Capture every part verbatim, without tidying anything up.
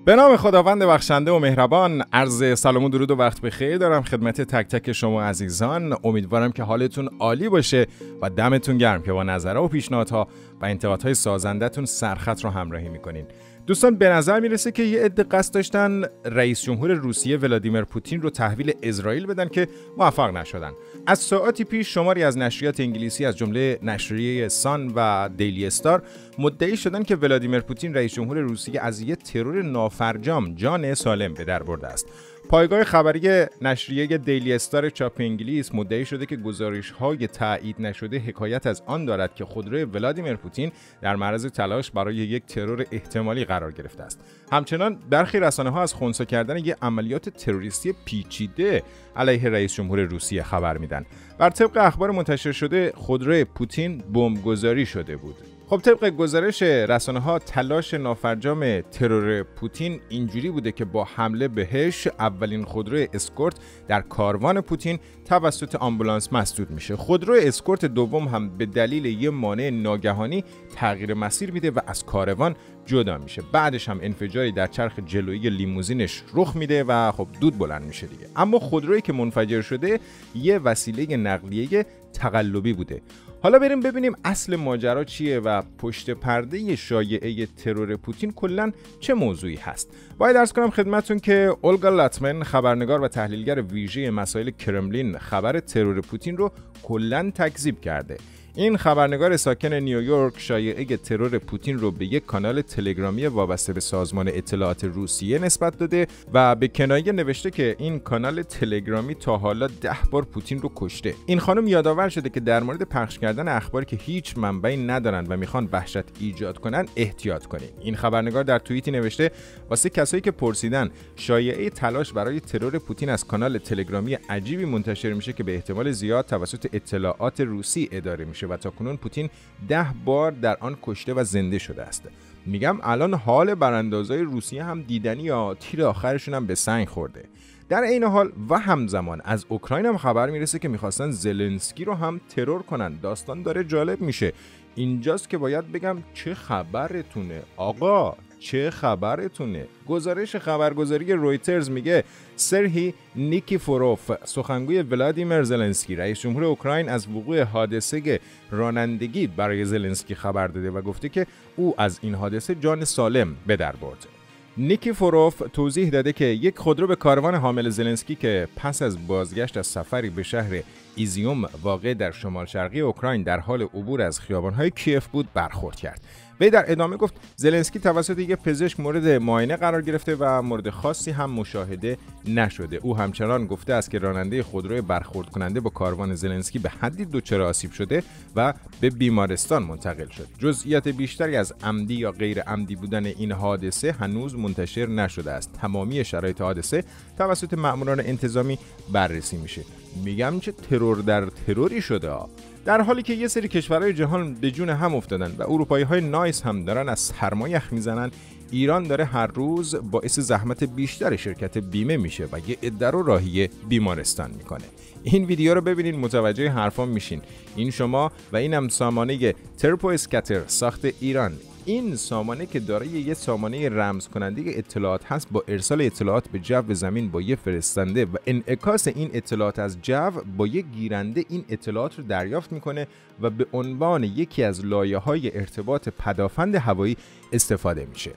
به نام خداوند بخشنده و مهربان، عرض سلام و درود و وقت بخیر دارم خدمت تک تک شما عزیزان. امیدوارم که حالتون عالی باشه و دمتون گرم که با نظرها و پیشنهادها و انتقادهای سازندتون سرخط رو همراهی میکنین. دوستان، به نظر میرسه که یه عده قصد داشتن رئیس جمهور روسیه ولادیمیر پوتین رو تحویل اسرائیل بدن که موفق نشدن. از ساعاتی پیش شماری از نشریات انگلیسی از جمله نشریه سان و دیلی استار مدعی شدن که ولادیمیر پوتین رئیس جمهور روسیه از یه ترور نافرجام جان سالم به در برده است. پایگاه خبری نشریه دیلی استار چاپ انگلیس مدعی شده که گزارش‌های تایید نشده حکایت از آن دارد که خودروی ولادیمیر پوتین در معرض تلاش برای یک ترور احتمالی قرار گرفته است. همچنان برخی رسانه‌ها از خنثی کردن یک عملیات تروریستی پیچیده علیه رئیس جمهور روسیه خبر میدن. بر طبق اخبار منتشر شده، خودروی پوتین بمبگذاری شده بود. خب طبق گزارش رسانه‌ها، تلاش نافرجام ترور پوتین اینجوری بوده که با حمله بهش اولین خودروی اسکورت در کاروان پوتین توسط آمبولانس مسدود میشه. خودروی اسکورت دوم هم به دلیل یه مانع ناگهانی تغییر مسیر میده و از کاروان جدا میشه. بعدش هم انفجاری در چرخ جلویی لیموزینش رخ میده و خب دود بلند میشه دیگه. اما خودرویی که منفجر شده یه وسیله نقلیه تقلبی بوده. حالا بریم ببینیم اصل ماجرا چیه و پشت پرده شایعه ترور پوتین کلاً چه موضوعی هست. باید عرض کنم خدمتتون که اولگا لاتمن، خبرنگار و تحلیلگر ویژه مسائل کرملین، خبر ترور پوتین رو کلاً تکذیب کرده. این خبرنگار ساکن نیویورک شایعه ترور پوتین رو به یک کانال تلگرامی وابسته به سازمان اطلاعات روسیه نسبت داده و به کنایه نوشته که این کانال تلگرامی تا حالا ده بار پوتین رو کشته. این خانم یادآور شده که در مورد پخش کردن اخباری که هیچ منبعی ندارن و میخوان وحشت ایجاد کنن احتیاط کنین. این خبرنگار در توییتی نوشته واسه کسایی که پرسیدن شایعه تلاش برای ترور پوتین از کانال تلگرامی عجیبی منتشر میشه که به احتمال زیاد توسط اطلاعات روسی اداره میشه و تاکنون پوتین ده بار در آن کشته و زنده شده است. میگم الان حال براندازای روسیه هم دیدنی یا تیر آخرشون هم به سنگ خورده. در این حال و همزمان از اوکراین هم خبر میرسه که میخواستن زلنسکی رو هم ترور کنن. داستان داره جالب میشه. اینجاست که باید بگم چه خبرتونه آقا، چه خبرتونه. گزارش خبرگزاری رویترز میگه سرهی نیکیفوروف، سخنگوی ولادیمیر زلنسکی رئیس جمهور اوکراین، از وقوع حادثه رانندگی برای زلنسکی خبر داده و گفته که او از این حادثه جان سالم به در برده. نیکیفوروف توضیح داده که یک خودرو به کاروان حامل زلنسکی که پس از بازگشت از سفری به شهر ایزیوم واقع در شمال شرقی اوکراین در حال عبور از خیابان‌های کیف بود برخورد کرد. وی در ادامه گفت زلنسکی توسط یک پزشک مورد معاینه قرار گرفته و مورد خاصی هم مشاهده نشده. او همچنان گفته است که راننده خودروی برخورد کننده با کاروان زلنسکی به حدی دچار آسیب شده و به بیمارستان منتقل شد. جزئیات بیشتری از عمدی یا غیر عمدی بودن این حادثه هنوز منتشر نشده است. تمامی شرایط حادثه توسط مأموران انتظامی بررسی میشه. میگم چه ترور در تروری شده ها. در حالی که یه سری کشورهای جهان به جون هم افتادن و اروپایی‌های نایس هم دارن از سرما یخ میزنن، ایران داره هر روز باعث زحمت بیشتر شرکت بیمه میشه و یه عده رو راهی بیمارستان میکنه. این ویدیو رو ببینین متوجه حرفام میشین. این شما و اینم سامانه ترپو اسکاتر ساخت ایران. این سامانه که دارای یه سامانه رمز کننده اطلاعات هست، با ارسال اطلاعات به جو زمین با یه فرستنده و انعکاس این اطلاعات از جو با یه گیرنده این اطلاعات رو دریافت میکنه و به عنوان یکی از لایه‌های ارتباط پدافند هوایی استفاده میشه.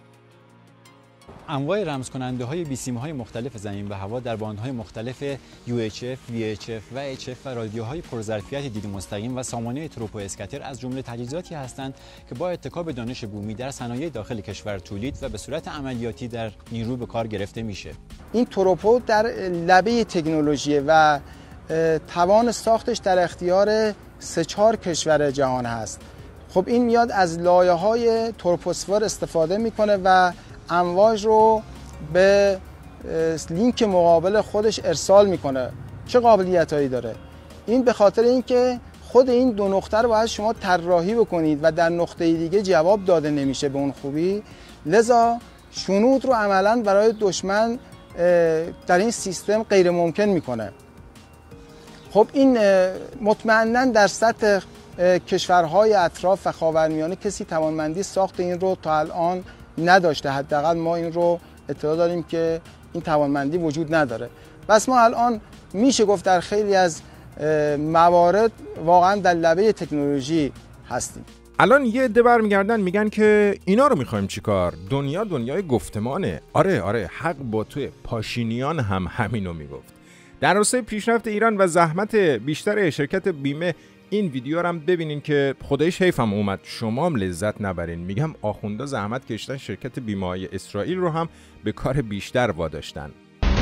انواع رمز کننده های بیسیم‌های مختلف زمین به هوا در باندهای مختلف یو اچ اف، وی اچ اف و اچ اف و رادیوهای پرظرفیت دید مستقیم و سامانه تروپو اسکاتر از جمله تجهیزاتی هستند که با اتکا به دانش بومی در صنایع داخل کشور تولید و به صورت عملیاتی در نیرو به کار گرفته میشه. این تروپو در لبه تکنولوژی و توان ساختش در اختیار سه چهار کشور جهان هست. خب این میاد از لایه‌های تروپوسفر استفاده میکنه و امواج رو به لینک مقابل خودش ارسال میکنه. چه قابلیتایی داره؟ این به خاطر اینکه خود این دو نقطه رو باید شما طراحی بکنید و در نقطه دیگه جواب داده نمیشه به اون خوبی، لذا شنود رو عملاً برای دشمن در این سیستم غیر ممکن میکنه. خب این مطمئناً در سطح کشورهای اطراف و خاورمیانه کسی توانمندی ساخت این رو تا الان نداشته. حداقل ما این رو اطلاع داریم که این توانمندی وجود نداره. بس ما الان میشه گفت در خیلی از موارد واقعا در لبه تکنولوژی هستیم. الان یه عده برمیگردن میگن که اینا رو میخوایم چیکار؟ دنیا دنیای گفتمانه. آره آره حق با توی. پاشینیان هم همینو میگفت. در راستای پیشرفت ایران و زحمت بیشتر شرکت بیمه این ویدیو رو هم ببینین که خدایش حیفم اومد شما هم لذت نبرین. میگم آخوندا زحمت کشتن شرکت بیمه‌های اسرائیل رو هم به کار بیشتر واداشتن.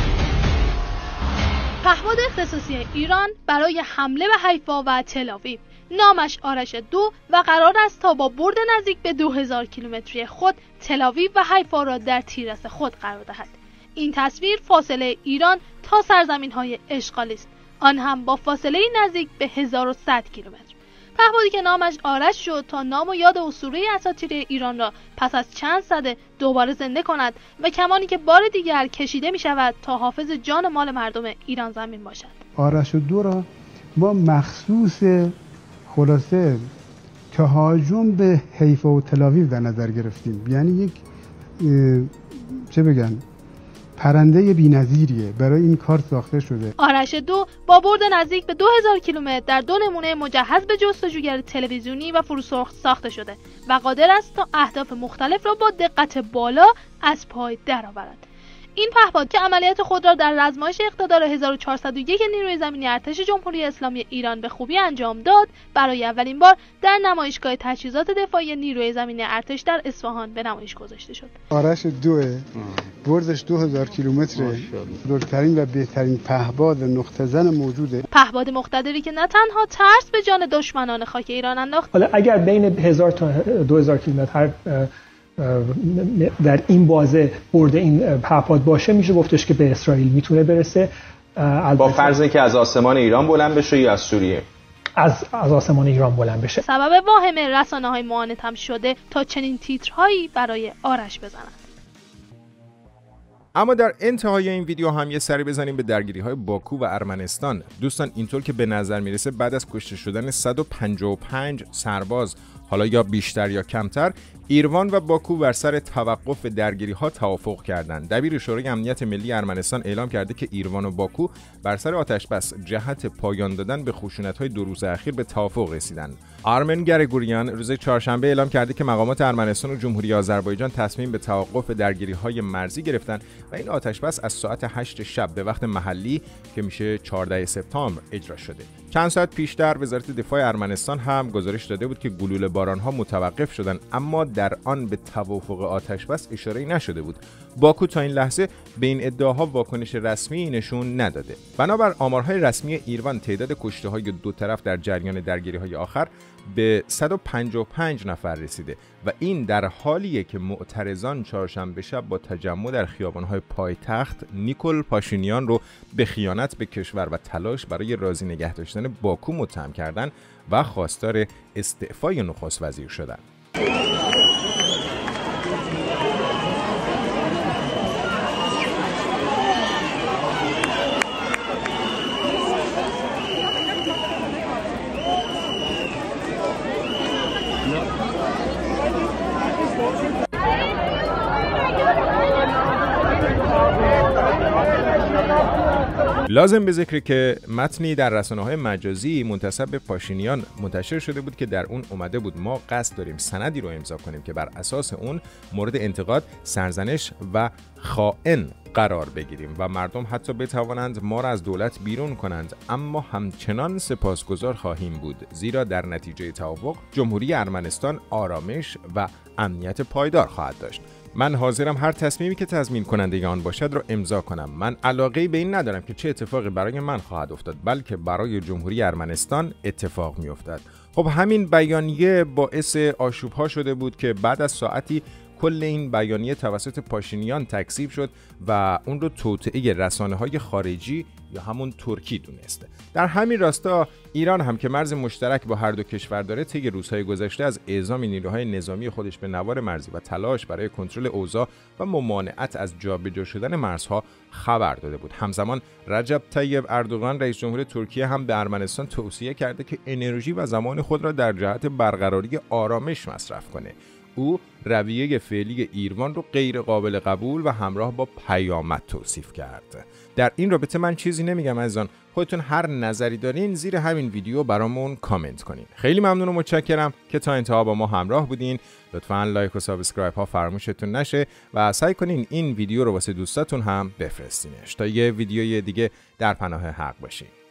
پهپاد اختصاصی ایران برای حمله به حیفا و تل‌آویو، نامش آرش دو و قرار است تا با برد نزدیک به دو هزار کیلومتری خود تل‌آویو و حیفا را در تیررس خود قرار دهد. این تصویر فاصله ایران تا سرزمین‌های اشغالی است، آن هم با فاصله نزدیک به هزار و صد کیلومتر. پهپادی که نامش آرش شد تا نام و یاد اسطوره اساطیری ایران را پس از چند سده دوباره زنده کند و کمانی که بار دیگر کشیده می شود تا حافظ جان مال مردم ایران زمین باشد. آرش دو را ما مخصوص خلاصه تهاجم به حیفا و تل‌آویو در نظر گرفتیم. یعنی یک چه بگن پرنده بی‌نظیریه، برای این کار ساخته شده. آرش دو با برد نزدیک به دو هزار کیلومتر در دو نمونه مجهز به جستجوگر تلویزیونی و فروسرخت ساخته شده و قادر است تا اهداف مختلف را با دقت بالا از پای درآورد. این پهپاد که عملیات خود را در رزمایش اقتدار هزار و چهارصد و یک نیروی زمینی ارتش جمهوری اسلامی ایران به خوبی انجام داد، برای اولین بار در نمایشگاه تجهیزات دفاعی نیروی زمینی ارتش در اصفهان به نمایش گذاشته شد. آرش دو بردش دو هزار کیلومتر، بزرگترین و بهترین پهپاد نقطه زن موجوده. پهپاد مقتدری که نه تنها ترس به جان دشمنان خاک ایران انداخت، حالا اگر بین هزار تا دو هزار کیلومتر در این بازه برد این پهپاد باشه، میشه گفتش که به اسرائیل میتونه برسه. با فرض اینکه از آسمان ایران بلند بشه یا از سوریه؟ از از آسمان ایران بلند بشه. سبب واهمه رسانه‌های معاند هم شده تا چنین تیترهایی برای آرش بزنند. اما در انتهای این ویدیو هم یه سری بزنیم به درگیری‌های باکو و ارمنستان. دوستان اینطور که به نظر میرسه بعد از کشته شدن صد و پنجاه و پنج سرباز، حالا یا بیشتر یا کمتر، ایروان و باکو بر سر توقف درگیری‌ها توافق کردند. دبیر شورای امنیت ملی ارمنستان اعلام کرده که ایروان و باکو بر سر آتش‌بس جهت پایان دادن به خشونت‌های دو روز اخیر به توافق رسیدند. آرمن گریگوریان روز چهارشنبه اعلام کرده که مقامات ارمنستان و جمهوری آذربایجان تصمیم به توقف درگیری‌های مرزی گرفتند و این آتش‌بس از ساعت هشت شب به وقت محلی که میشه چهاردهم سپتامبر اجرا شده. چند ساعت پیشتر وزارت دفاع ارمنستان هم گزارش داده بود که گلوله باران‌ها متوقف شدند، اما در آن به توافق آتش‌بس اشاره‌ای نشده بود. باکو تا این لحظه به این ادعاها واکنش رسمی نشون نداده. بنابر آمارهای رسمی ایروان تعداد کشته‌های دو طرف در جریان درگیری‌های آخر به صد و پنجاه و پنج نفر رسیده و این در حالیه که معترضان چهارشنبه شب با تجمع در خیابان‌های پایتخت نیکول پاشینیان رو به خیانت به کشور و تلاش برای راضی نگه داشتن باکو متهم کردند و خواستار استعفای نخست وزیر شدند. لازم به ذکر که متنی در رسانه‌های مجازی منتسب به پاشینیان منتشر شده بود که در اون اومده بود ما قصد داریم سندی رو امضا کنیم که بر اساس اون مورد انتقاد، سرزنش و خائن قرار بگیریم و مردم حتی بتوانند ما را از دولت بیرون کنند، اما همچنان سپاسگزار خواهیم بود زیرا در نتیجه توافق جمهوری ارمنستان آرامش و امنیت پایدار خواهد داشت. من حاضرم هر تصمیمی که تضمین کننده آن باشد را امضا کنم. من علاقه‌ای به این ندارم که چه اتفاقی برای من خواهد افتاد، بلکه برای جمهوری ارمنستان اتفاق می‌افتد. خب همین بیانیه باعث آشوب‌ها شده بود که بعد از ساعتی کل این بیانیه توسط پاشینیان تکذیب شد و اون رو توطئه رسانه‌های خارجی یا همون ترکی دونسته. در همین راستا ایران هم که مرز مشترک با هر دو کشور داره، طی روزهای گذشته از اعزام نیروهای نظامی خودش به نوار مرزی و تلاش برای کنترل اوضاع و ممانعت از جابجا شدن مرزها خبر داده بود. همزمان رجب طیب اردوغان رئیس جمهور ترکیه هم به ارمنستان توصیه کرده که انرژی و زمان خود را در جهت برقراری آرامش مصرف کنه. او رویه فعلی ایروان رو غیر قابل قبول و همراه با پیامد توصیف کرد. در این رابطه من چیزی نمیگم عزیزان، خودتون هر نظری دارین زیر همین ویدیو برامون کامنت کنین. خیلی ممنون و متشکرم که تا انتها با ما همراه بودین. لطفاً لایک و سابسکرایب ها فراموشتون نشه و سعی کنین این ویدیو رو واسه دوستاتون هم بفرستینش تا یه ویدیوی دیگه در پناه حق باشین.